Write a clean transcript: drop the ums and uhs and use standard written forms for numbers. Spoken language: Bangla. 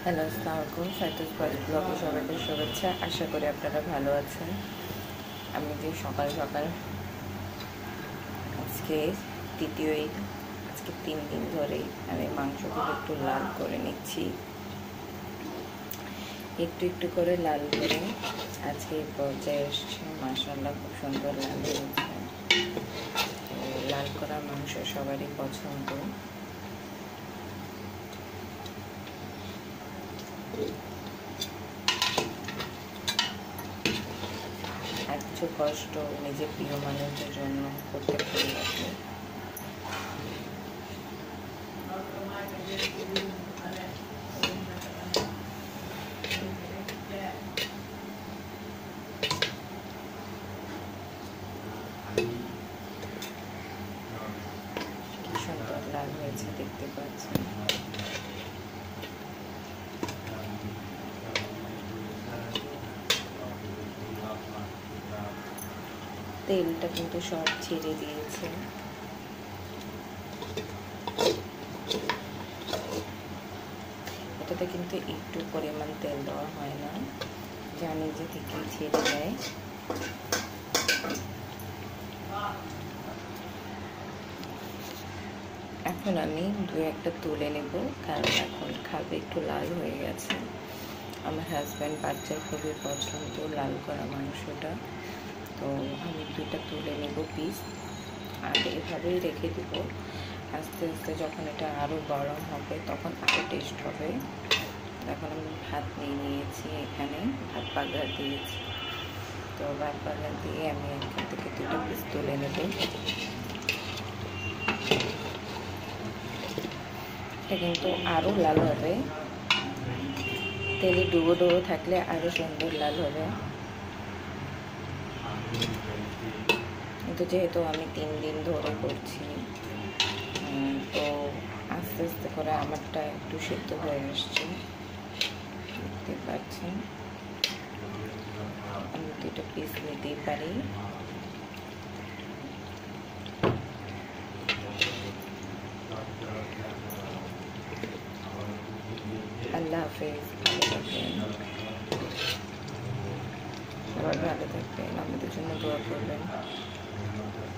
হ্যালো, আসসালামু আলাইকুম। ফাইতুস ব্লগে সবাইকে শুভেচ্ছা। আশা করি আপনারা ভালো আছেন। আমি যে সকাল সকাল আজকে তৃতীয় ঈদ, আজকে 3 দিন ধরেই আমি মাংসগুলো একটু লাল করে নিচ্ছি, একটু একটু করে লাল করে। আজকে এই পর্যায়ে এসছে, মাশাআল্লাহ খুব সুন্দর লাল হয়েছে। লাল করা মাংস সবারই পছন্দ। আর কিছু কষ্ট নিজের প্রিয় মানুষদের জন্য করতে ভালো লাগে। কি সুন্দর লাল হয়েছে দেখতে পাচ্ছেন। তেলটা কিন্তু সব ছেড়ে দিয়েছে। এটাতে কিন্তু একটু পরিমাণ তেল দেওয়া হয় না, যা নিজে থেকে ছেড়ে দেয়। এখন আমি 2-1টা তুলে নেব, কারণ এখন খাবে, একটু লাল হয়ে গেছে। আমার হাজব্যান্ড বাচ্চার খুবই পছন্দ লাল করা মাংসটা, তো আমি 2টা তুলে নেব পিস, আর এভাবেই রেখে দিব। আস্তে আস্তে যখন এটা আরও গরম হবে তখন আরও টেস্ট হবে। এখন আমি ভাত নিয়ে নিয়েছি, এখানে ভাত বাগার দিয়েছি, তো ভাত বাগার দিয়ে আমি এখান থেকে 2টা পিস তুলে নেব। এটা কিন্তু আরও লাল হবে, তেলে ডুবো ডুবো থাকলে আরও সুন্দর লাল হবে। কিন্তু যেহেতু আমি 3 দিন ধরে করছি, তো আস্তে আস্তে করে আমারটা একটু সিদ্ধ হয়ে আসছে, দেখতে পাচ্ছেন। আমি 2টা পিস নিতেই পারি। আল্লাহ হাফেজ, ভালো থাকবেন, সবাই ভালো থাকবেন, আমাদের জন্য দোয়া করবেন।